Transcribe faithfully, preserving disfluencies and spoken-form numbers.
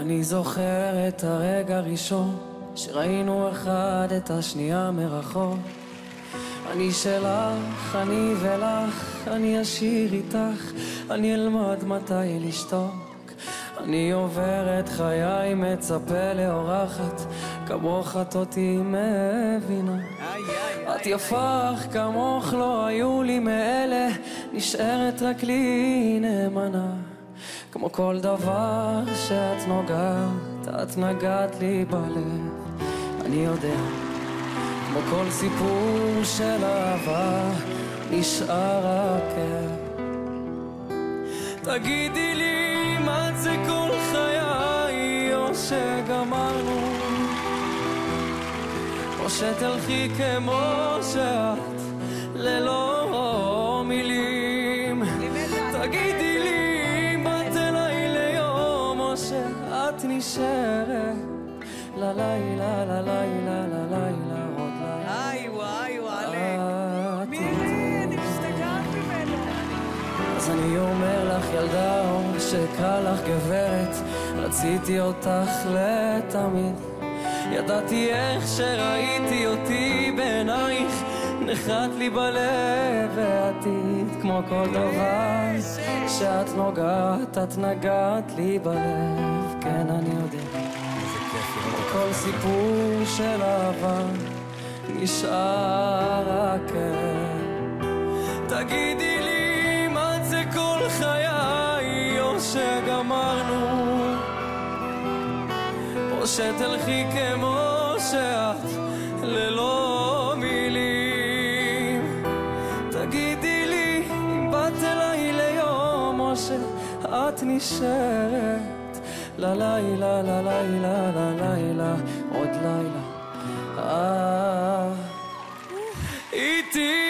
אני זוכר את הרגע הראשון שראינו אחד את השנייה מרחוק. אני שלך, אני ולך, אני אשיר איתך, אני אלמד מתי לשתוק. אני עובר את חיי, מצפה לאורחת, כמוך אותי מבינה. את יפה כמוך לא היו לי מאלה, נשארת רק לי נאמנה. כמו כל דבר שאת נוגעת, את נגעת לי בלב, אני יודע. כמו כל סיפור של אהבה, נשאר הכאב. תגידי לי מה זה כל חיי, או שגמרנו, או שתלכי כמו שאת, ללא מילים. תגידי לי באת אליי ליום, או שאת נשארת ללילה, ללילה, ללילה, עוד לילה. איי וואי וואלה, מי אני משתגעת ממנו. אז אני אומר לך ילדה, או שקרא לך גברת, רציתי אותך לתמיד. ידעתי איך שראיתי אותי בעינייך, נחת לי בלב העתיד. כמו כל דבר שאת נוגעת, את נגעת לי בלב, כן אני יודע. כל סיפור של אהבה נשאר הכאב. תגידי לי מה זה כל חיי, או שגמרנו, או שתלכי כמו שאת, ללא מילים. תגידי לי אם באת אליי ליום, או שאת נשארת ללילה, ללילה, ללילה, עוד לילה. אה, איתי